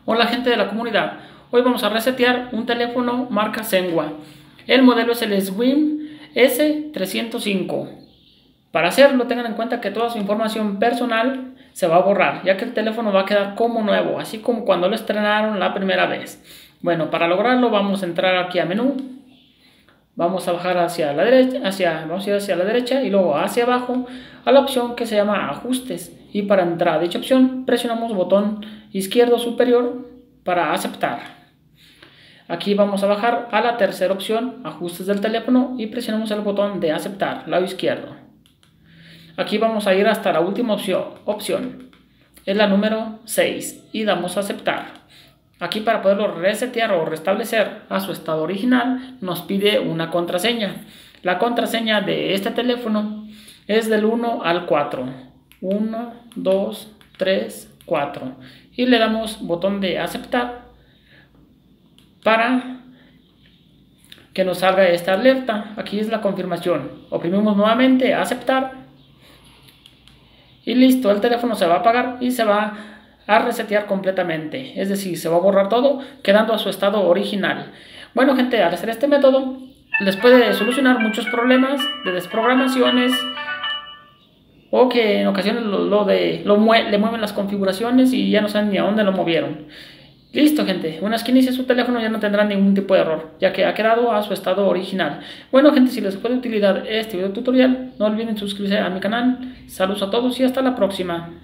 Hola gente de la comunidad, hoy vamos a resetear un teléfono marca Senwa. El modelo es el SWIM S305. Para hacerlo tengan en cuenta que toda su información personal se va a borrar, ya que el teléfono va a quedar como nuevo, así como cuando lo estrenaron la primera vez. Bueno, para lograrlo vamos a entrar aquí a menú, vamos a bajar hacia la derecha, vamos a ir hacia la derecha y luego hacia abajo a la opción que se llama ajustes, y para entrar a dicha opción presionamos botón izquierdo superior para aceptar. Aquí vamos a bajar a la tercera opción, ajustes del teléfono, y presionamos el botón de aceptar, lado izquierdo. Aquí vamos a ir hasta la última opción, es la número 6, y damos a aceptar. Aquí, para poderlo resetear o restablecer a su estado original, nos pide una contraseña. La contraseña de este teléfono es del 1 al 4. 1, 2, 3, 4. Y le damos botón de aceptar para que nos salga esta alerta. Aquí es la confirmación. Oprimimos nuevamente aceptar. Y listo, el teléfono se va a apagar y se va a resetear completamente, es decir, se va a borrar todo quedando a su estado original. Bueno gente, al hacer este método les puede solucionar muchos problemas de desprogramaciones, o que en ocasiones le mueven las configuraciones y ya no saben ni a dónde lo movieron. Listo gente, una vez que inicie su teléfono ya no tendrá ningún tipo de error, ya que ha quedado a su estado original. Bueno gente, si les fue de utilidad este video tutorial, no olviden suscribirse a mi canal. Saludos a todos y hasta la próxima.